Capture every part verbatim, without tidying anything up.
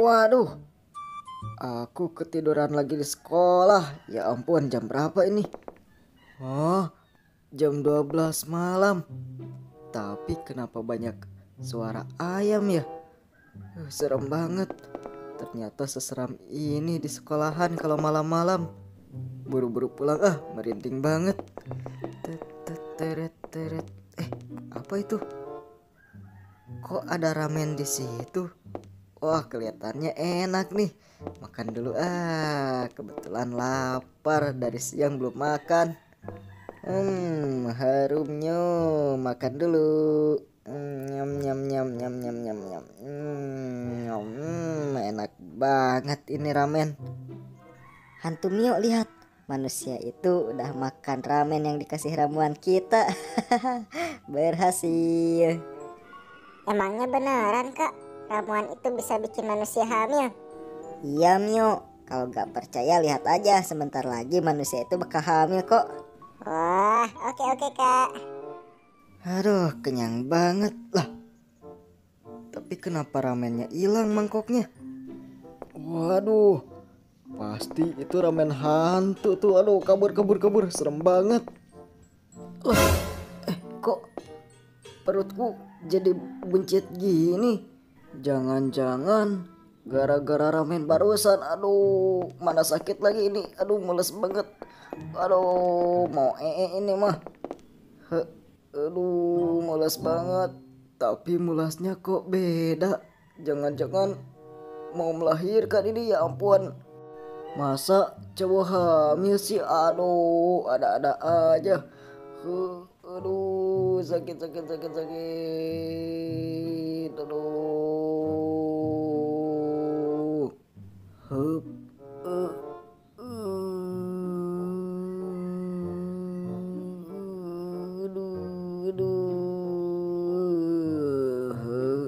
Waduh, aku ketiduran lagi di sekolah. Ya ampun, jam berapa ini? Oh, jam dua belas malam. Tapi kenapa banyak suara ayam ya? Uh, serem banget. Ternyata seseram ini di sekolahan kalau malam-malam. Buru-buru pulang ah, merinding banget. Teret teret. Eh, apa itu? Kok ada ramen di situ? Wah, kelihatannya enak nih. Makan dulu ah. Kebetulan lapar, dari siang belum makan. Hmm, harumnya. Makan dulu. Hmm, nyam nyam nyam nyam nyam nyam nyam. Hmm, hmm, enak banget ini ramen. Hantu Mio, lihat, manusia itu udah makan ramen yang dikasih ramuan kita. Berhasil. Emangnya beneran kak, ramuan itu bisa bikin manusia hamil? Iya Mio, kalau gak percaya lihat aja, sebentar lagi manusia itu bakal hamil kok. Wah, oke oke kak. Aduh, kenyang banget lah. Tapi kenapa ramennya hilang mangkoknya? Waduh, pasti itu ramen hantu tuh. Aduh, kabur kabur kabur, serem banget. Lah, eh kok perutku jadi buncit gini? Jangan-jangan gara-gara ramen barusan. Aduh, mana sakit lagi ini. Aduh, mules banget. Aduh, mau ee ini mah. He, aduh, mules banget. Tapi mulasnya kok beda. Jangan-jangan mau melahirkan ini, ya ampun. Masa cowok hamil sih? Aduh, ada-ada aja. Huh, aduh, sakit sakit sakit sakit. Aduh. Hup. Uh, uh, aduh, aduh. Huh.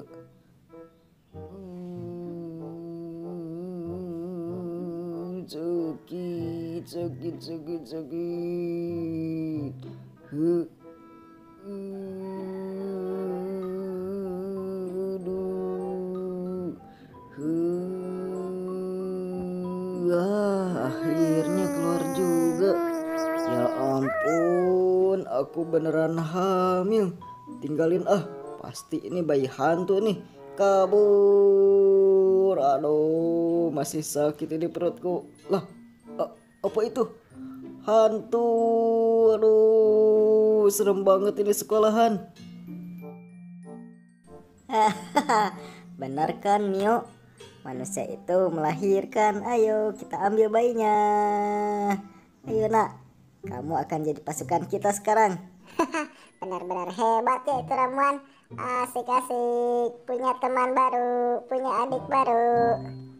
Hmm, sakit sakit sakit sakit. Huh. Aduh. Huh. Ah, akhirnya keluar juga. Ya ampun, aku beneran hamil. Tinggalin ah, pasti ini bayi hantu nih. Kabur. Aduh, masih sakit ini perutku. Lah, a- apa itu? Hantu. Aduh, serem banget ini sekolahan. Benar kan Mio? Manusia itu melahirkan. Ayo kita ambil bayinya. Ayo nak, kamu akan jadi pasukan kita sekarang. Benar-benar hebat ya itu ramuan. Asik-asik, punya teman baru, punya adik baru.